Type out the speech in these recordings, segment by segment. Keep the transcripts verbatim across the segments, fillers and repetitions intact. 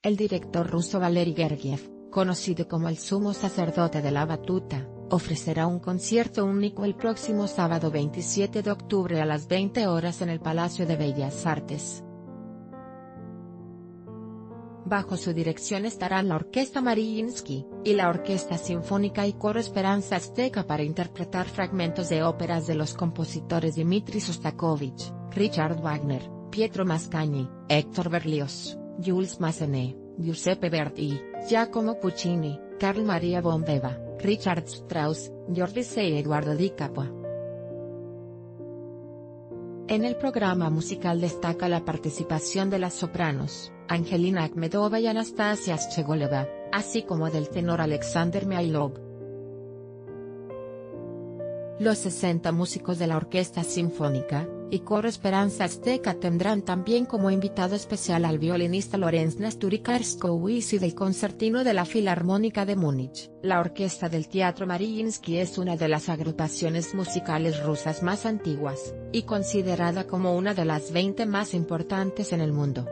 El director ruso Valery Gergiev, conocido como el sumo sacerdote de la batuta, ofrecerá un concierto único el próximo sábado veintisiete de octubre a las veinte horas en el Palacio de Bellas Artes. Bajo su dirección estarán la Orquesta Mariinsky, y la Orquesta Sinfónica y Coro Esperanza Azteca para interpretar fragmentos de óperas de los compositores Dmitri Shostakovich, Richard Wagner, Pietro Mascagni, Héctor Berlioz, Jules Massenet, Giuseppe Verdi, Giacomo Puccini, Carl Maria von Weber, Richard Strauss, Jordi Say y Eduardo Di Capua. En el programa musical destaca la participación de las sopranos, Angelina Akhmedova y Anastasia Shchegoleva, así como del tenor Alexander Mihailov. Los sesenta músicos de la Orquesta Sinfónica y Coro Esperanza Azteca tendrán también como invitado especial al violinista Lorenz Nasturikarskowicz y del concertino de la Filarmónica de Múnich. La orquesta del Teatro Mariinsky es una de las agrupaciones musicales rusas más antiguas, y considerada como una de las veinte más importantes en el mundo.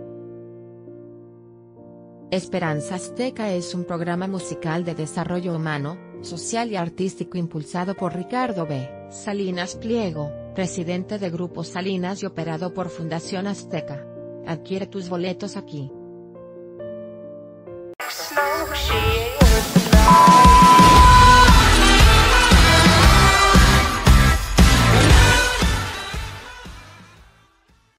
Esperanza Azteca es un programa musical de desarrollo humano, social y artístico impulsado por Ricardo B. Salinas Pliego, presidente de Grupo Salinas y operado por Fundación Azteca. Adquiere tus boletos aquí.